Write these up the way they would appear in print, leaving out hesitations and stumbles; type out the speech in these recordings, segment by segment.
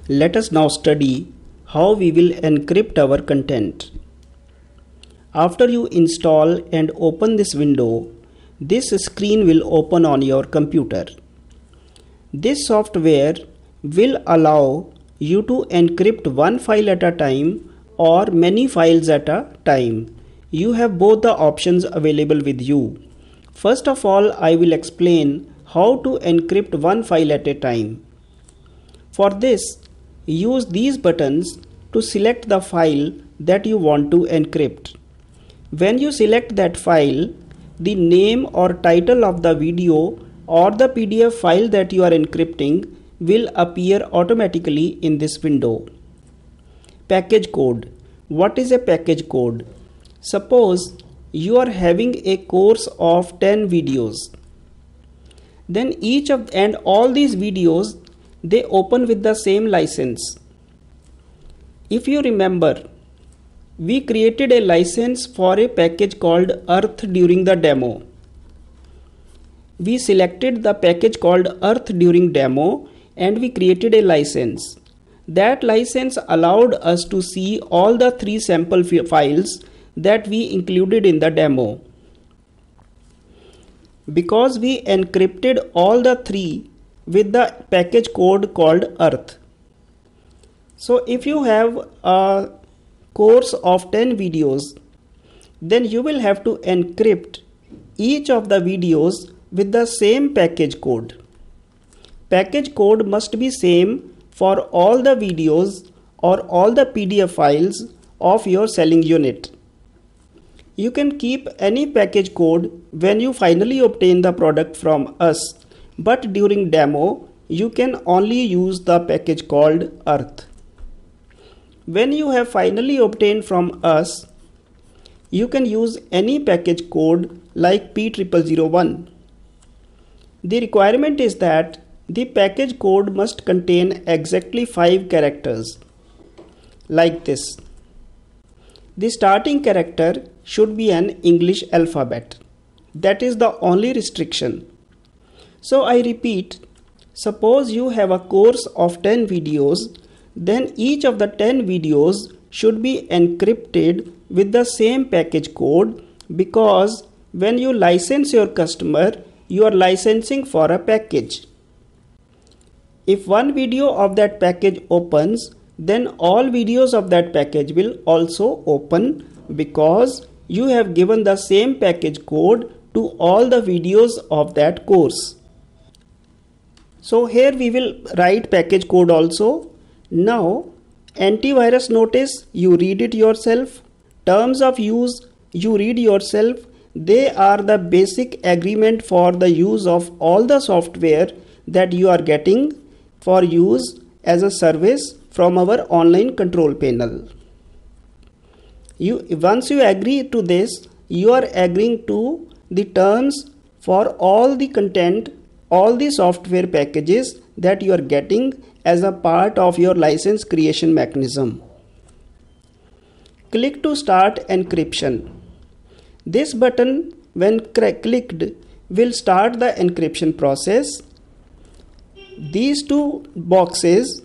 Let us now study how we will encrypt our content. After you install and open this window, this screen will open on your computer. This software will allow you to encrypt one file at a time or many files at a time. You have both the options available with you. First of all, I will explain how to encrypt one file at a time. For this, use these buttons to select the file that you want to encrypt. When you select that file, the name or title of the video or the PDF file that you are encrypting will appear automatically in this window. Package code. What is a package code? Suppose you are having a course of 10 videos. Then all these videos, they open with the same license. If you remember, we created a license for a package called Earth during the demo. We selected the package called Earth during demo and we created a license. That license allowed us to see all the 3 sample files that we included in the demo. Because we encrypted all the 3 with the package code called Earth. So if you have a course of 10 videos, then you will have to encrypt each of the videos with the same package code. Package code must be same for all the videos or all the PDF files of your selling unit. You can keep any package code when you finally obtain the product from us, but during demo, you can only use the package called Earth. When you have finally obtained from us, you can use any package code like P0001. The requirement is that the package code must contain exactly 5 characters, like this. The starting character should be an English alphabet. That is the only restriction. So I repeat, suppose you have a course of 10 videos, then each of the 10 videos should be encrypted with the same package code, because when you license your customer, you are licensing for a package. If one video of that package opens, then all videos of that package will also open, because you have given the same package code to all the videos of that course. So here we will write package code also. Now, antivirus notice, you read it yourself. Terms of use, you read yourself. They are the basic agreement for the use of all the software that you are getting for use as a service from our online control panel. Once you agree to this, you are agreeing to the terms for all the content, all the software packages that you are getting as a part of your license creation mechanism. Click to start encryption. This button, when clicked, will start the encryption process. These two boxes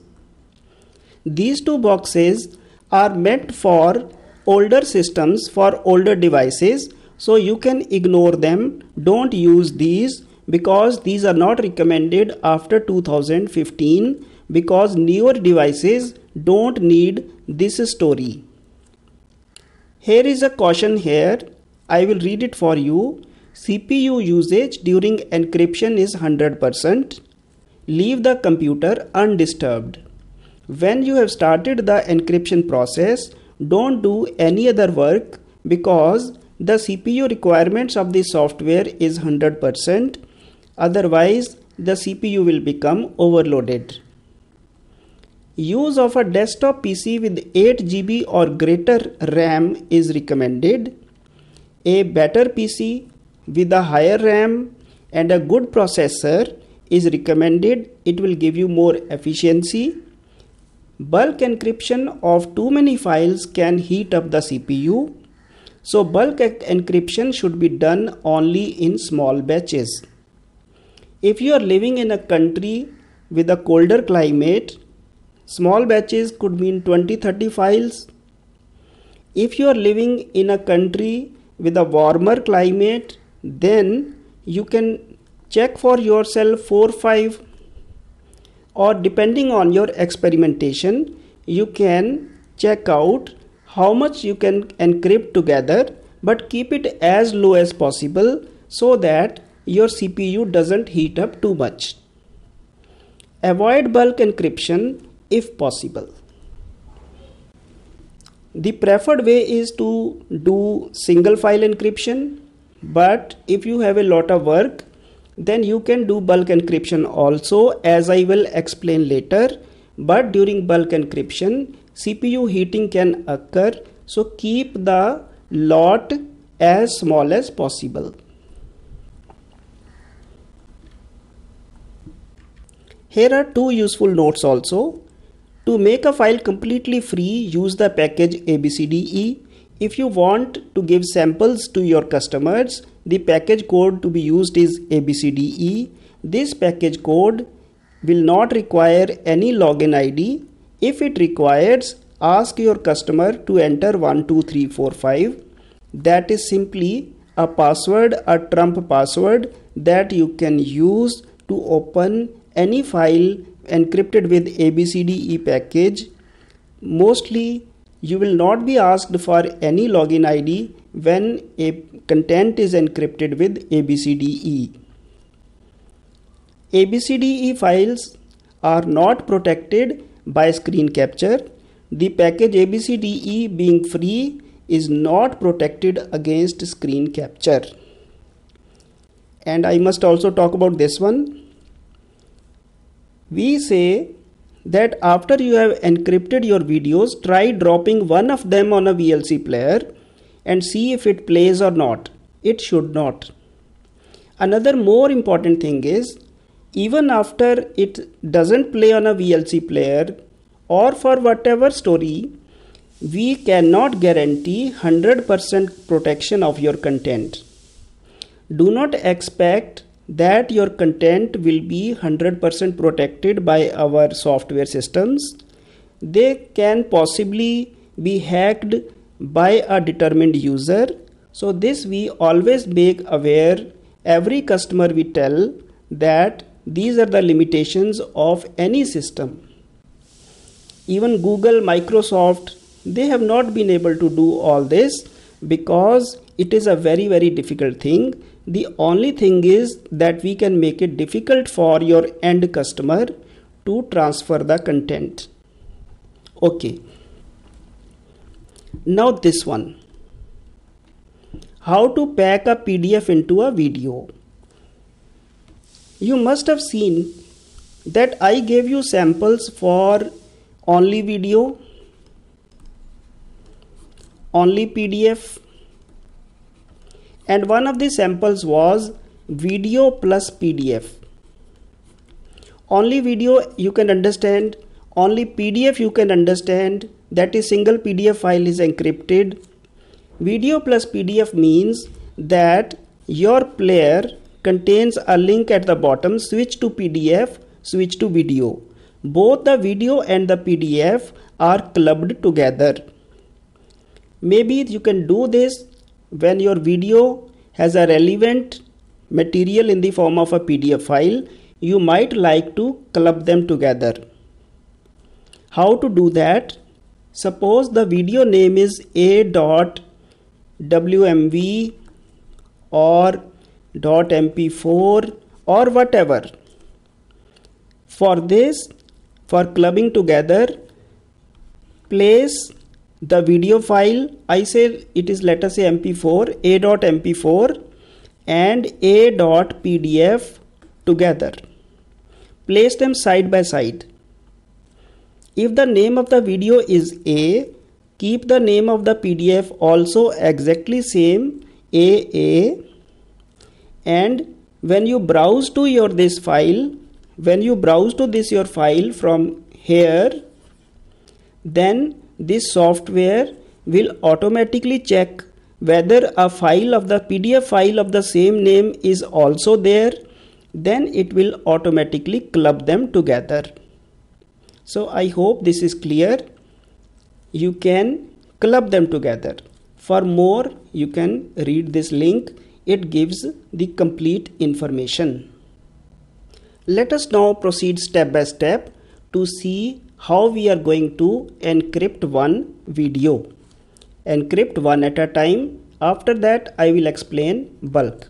are meant for older systems, for older devices, so you can ignore them. Don't use these because these are not recommended after 2015, because newer devices don't need this story. Here is a caution here. I will read it for you. CPU usage during encryption is 100%. Leave the computer undisturbed. When you have started the encryption process, don't do any other work, because the CPU requirements of the software is 100%. Otherwise, the CPU will become overloaded. Use of a desktop PC with 8 GB or greater RAM is recommended. A better PC with a higher RAM and a good processor is recommended. It will give you more efficiency. Bulk encryption of too many files can heat up the CPU. So bulk encryption should be done only in small batches. If you are living in a country with a colder climate, Small batches could mean 20-30 files. If you are living in a country with a warmer climate, then you can check for yourself 4-5, or depending on your experimentation, you can check out how much you can encrypt together, but keep it as low as possible so that your CPU doesn't heat up too much. Avoid bulk encryption if possible. The preferred way is to do single file encryption, but if you have a lot of work, then you can do bulk encryption also, as I will explain later. But during bulk encryption, CPU heating can occur, so keep the lot as small as possible. Here are two useful notes also. To make a file completely free, use the package ABCDE. If you want to give samples to your customers, the package code to be used is ABCDE. This package code will not require any login ID. If it requires, ask your customer to enter 1, 2, 3, 4, 5. That is simply a password, a trump password that you can use to open any file encrypted with ABCDE package. Mostly you will not be asked for any login ID when a content is encrypted with ABCDE. ABCDE files are not protected by screen capture. The package ABCDE, being free, is not protected against screen capture. And I must also talk about this one. We say that after you have encrypted your videos, try dropping one of them on a VLC player and see if it plays or not. It should not. Another more important thing is, even after it doesn't play on a VLC player or for whatever story, we cannot guarantee 100% protection of your content. Do not expect that your content will be 100% protected by our software systems. They can possibly be hacked by a determined user. So this we always make aware every customer. We tell that these are the limitations of any system. Even Google, Microsoft, they have not been able to do all this because it is a very, very difficult thing. The only thing is that we can make it difficult for your end customer to transfer the content. Okay. Now this one. How to pack a PDF into a video. You must have seen that I gave you samples for only video, only PDF, and one of the samples was video plus PDF. Only video you can understand, only PDF you can understand, that is single PDF file is encrypted. Video plus PDF means that your player contains a link at the bottom, switch to PDF, switch to video. Both the video and the PDF are clubbed together. Maybe you can do this when your video has a relevant material in the form of a PDF file. You might like to club them together. How to do that? Suppose the video name is a.wmv or .mp4 or whatever. For this, for clubbing together, place the video file, I say it is, let us say mp4, a.mp4 and a.pdf together. Place them side by side. If the name of the video is A, keep the name of the PDF also exactly same, AA. And when you browse to your file from here, then this software will automatically check whether a file of the PDF file of the same name is also there. Then it will automatically club them together. So I hope this is clear. You can club them together. For more, you can read this link. It gives the complete information. Let us now proceed step by step to see how we are going to encrypt one video. Encrypt one at a time. After that, I will explain bulk.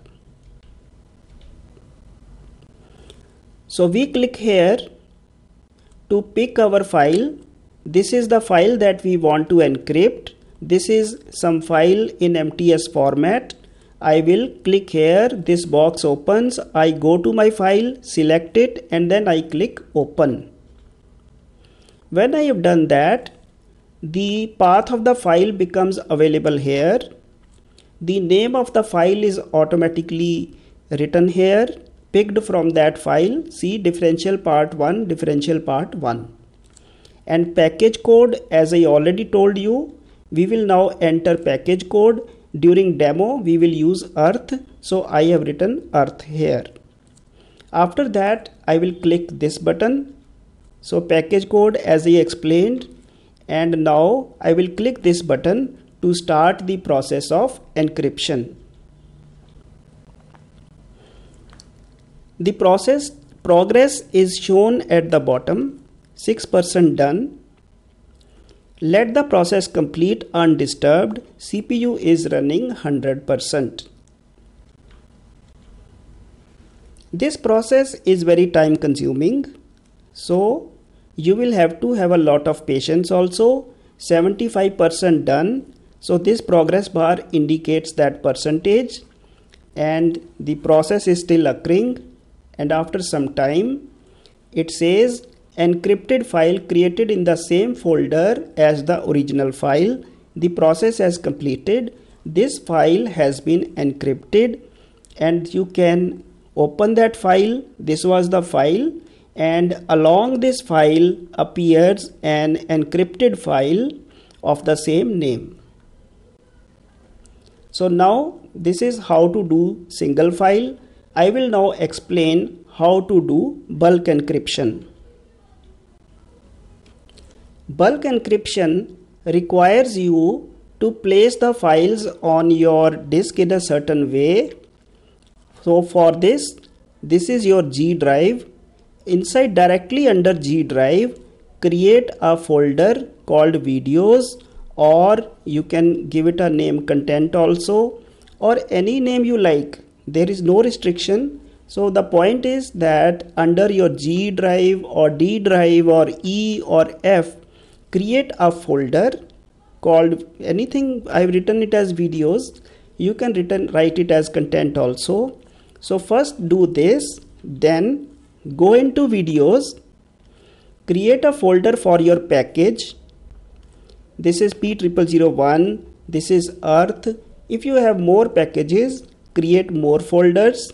So we click here to pick our file. This is the file that we want to encrypt. This is some file in MTS format. I will click here, this box opens, I go to my file, select it, and then I click open. When I have done that, the path of the file becomes available here. The name of the file is automatically written here, picked from that file. See differential part 1, differential part 1. And package code, as I already told you, we will now enter package code. During demo we will use earth, so I have written earth here. After that I will click this button, so package code as I explained, and now I will click this button to start the process of encryption. The progress is shown at the bottom, 6% done. Let the process complete undisturbed. CPU is running 100%. This process is very time consuming, so you will have to have a lot of patience also. 75% done. So this progress bar indicates that percentage, and the process is still occurring, and after some time it says encrypted file created in the same folder as the original file. The process has completed. This file has been encrypted, and you can open that file. This was the file, and along this file appears an encrypted file of the same name. So now this is how to do single file. I will now explain how to do bulk encryption. Bulk encryption requires you to place the files on your disk in a certain way. So for this is your G drive. Inside, directly under G drive, create a folder called videos, or you can give it a name content also, or any name you like. There is no restriction. So the point is that under your G drive or D drive or E or F, create a folder called anything. I've written it as videos. You can write it as content also. So first do this, then go into videos, create a folder for your package. This is P0001, this is earth. If you have more packages, create more folders,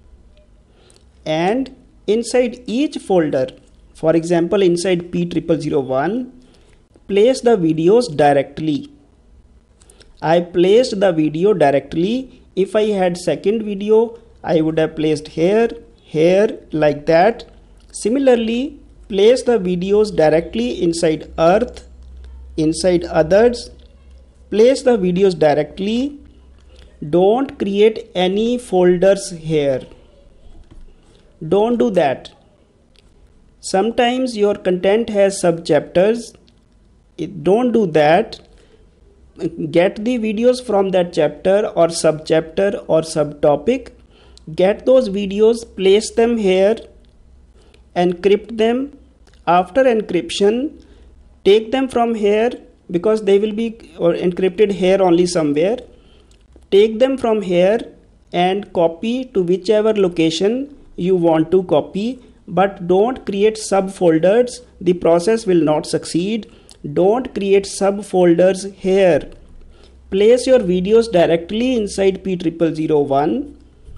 and inside each folder, for example inside P0001, place the videos directly. I placed the video directly. If I had second video, I would have placed here, here, like that. Similarly, place the videos directly inside earth, inside others. Place the videos directly. Don't create any folders here. Don't do that. Sometimes your content has subchapters. Don't do that. Get the videos from that chapter or subchapter or subtopic. Get those videos, place them here, encrypt them. After encryption, take them from here, because they will be encrypted here only somewhere. Take them from here and copy to whichever location you want to copy, but don't create subfolders. The process will not succeed. Don't create subfolders here. Place your videos directly inside P0001.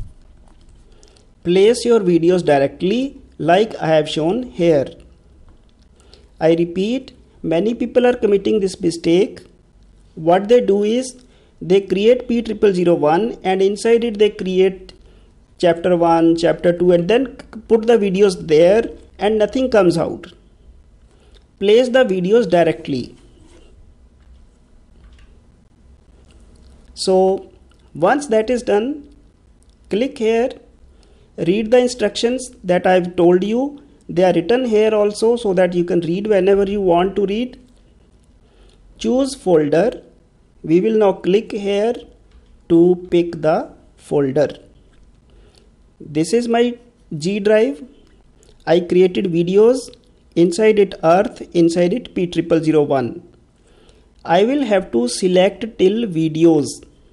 Place your videos directly like I have shown here. I repeat, many people are committing this mistake. What they do is they create P0001 and inside it they create chapter 1, chapter 2 and then put the videos there and nothing comes out. plays the videos directly. So once that is done, click here, read the instructions that I've told you. They are written here also so that you can read whenever you want to read. Choose folder. We will now click here to pick the folder. This is my G drive. I created videos, inside it earth, inside it P0001. I will have to select till videos.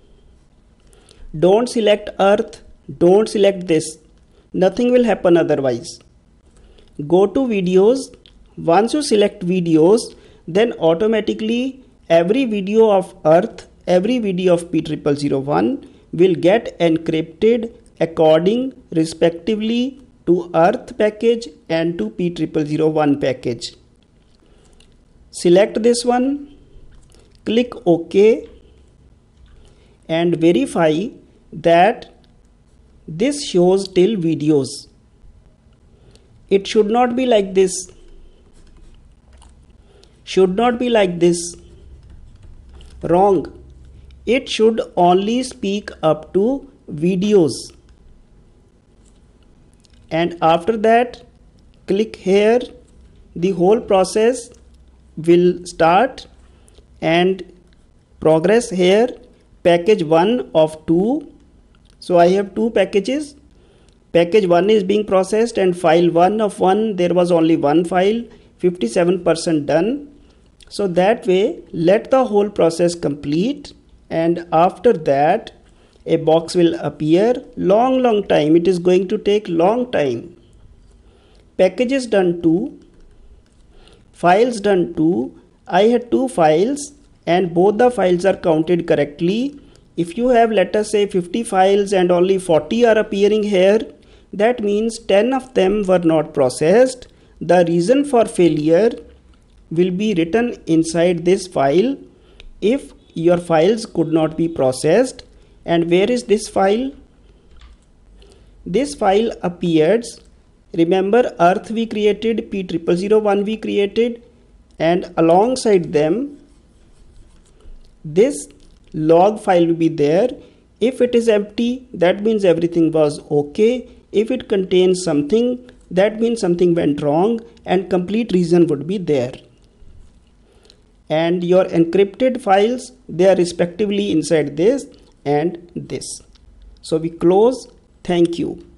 Don't select earth, don't select this. Nothing will happen otherwise. Go to videos. Once you select videos, then automatically every video of earth, every video of P0001 will get encrypted according respectively to earth package and to P0001 package. Select this one, click OK, and verify that this shows till videos. It should not be like this. Should not be like this. Wrong. It should only speak up to videos. And after that, click here. The whole process will start and progress here. Package 1 of 2. So I have 2 packages. Package 1 is being processed and file 1 of 1, there was only one file, 57% done. So that way, let the whole process complete, and after that a box will appear. Long time, it is going to take long time. Packages done 2, files done 2. I had 2 files and both the files are counted correctly. If you have, let us say, 50 files and only 40 are appearing here, that means 10 of them were not processed. The reason for failure will be written inside this file if your files could not be processed. And where is this file? This file appears, remember earth we created, P0001 we created, and alongside them this log file will be there. If it is empty, that means everything was okay. If it contains something, that means something went wrong, and complete reason would be there. And your encrypted files, they are respectively inside this and this. So we close. Thank you.